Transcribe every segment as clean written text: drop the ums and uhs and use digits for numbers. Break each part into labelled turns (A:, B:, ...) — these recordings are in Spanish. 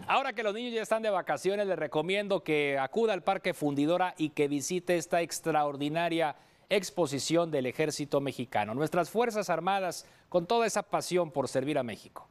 A: Ahora que los niños ya están de vacaciones, les recomiendo que acuda al Parque Fundidora y que visite esta extraordinaria exposición del Ejército Mexicano. Nuestras Fuerzas Armadas con toda esa pasión por servir a México.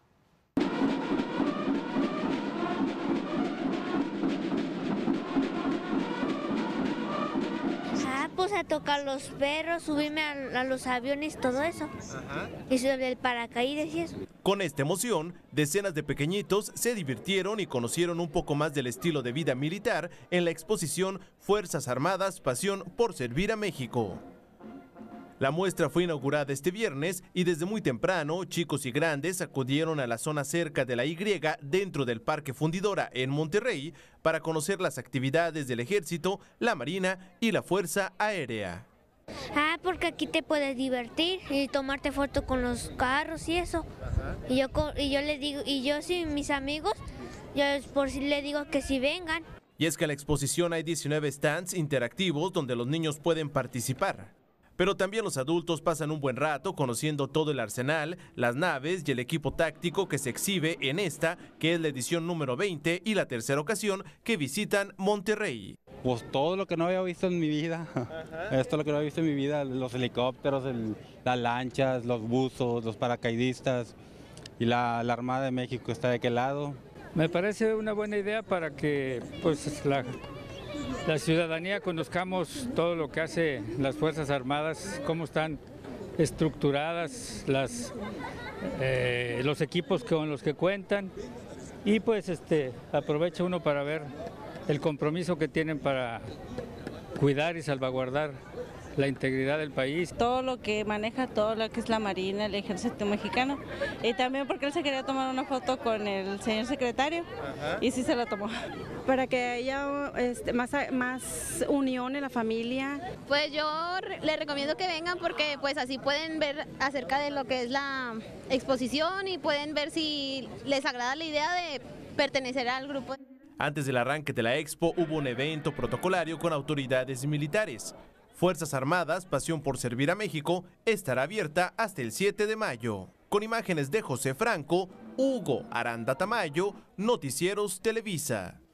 B: Pues a tocar los perros, subirme a los aviones, todo eso. Y sobre el paracaídas y eso.
C: Con esta emoción, decenas de pequeñitos se divirtieron y conocieron un poco más del estilo de vida militar en la exposición Fuerzas Armadas, Pasión por Servir a México. La muestra fue inaugurada este viernes y desde muy temprano, chicos y grandes acudieron a la zona cerca de la Y dentro del Parque Fundidora en Monterrey para conocer las actividades del Ejército, la Marina y la Fuerza Aérea.
B: Porque aquí te puedes divertir y tomarte foto con los carros y eso. Y yo les digo, sí, mis amigos, yo por si les digo que si vengan.
C: Y es que en la exposición hay 19 stands interactivos donde los niños pueden participar. Pero también los adultos pasan un buen rato conociendo todo el arsenal, las naves y el equipo táctico que se exhibe en esta, que es la edición número 20 y la tercera ocasión que visitan Monterrey.
D: Pues todo lo que no había visto en mi vida, esto es lo que no había visto en mi vida, los helicópteros, las lanchas, los buzos, los paracaidistas y la Armada de México está de aquel lado.
E: Me parece una buena idea para que pues la ciudadanía conozcamos todo lo que hace las Fuerzas Armadas, cómo están estructuradas los equipos con los que cuentan y pues aprovecha uno para ver el compromiso que tienen para cuidar y salvaguardar la integridad del país.
F: Todo lo que maneja, todo lo que es la Marina, el Ejército Mexicano, y también porque él se quería tomar una foto con el señor secretario y sí se la tomó.
G: Para que haya más unión en la familia.
H: Pues yo les recomiendo que vengan porque pues así pueden ver acerca de lo que es la exposición y pueden ver si les agrada la idea de pertenecer al grupo.
C: Antes del arranque de la expo hubo un evento protocolario con autoridades militares. Fuerzas Armadas, Pasión por Servir a México, estará abierta hasta el 7 de mayo. Con imágenes de José Franco, Hugo Aranda Tamayo, Noticieros Televisa.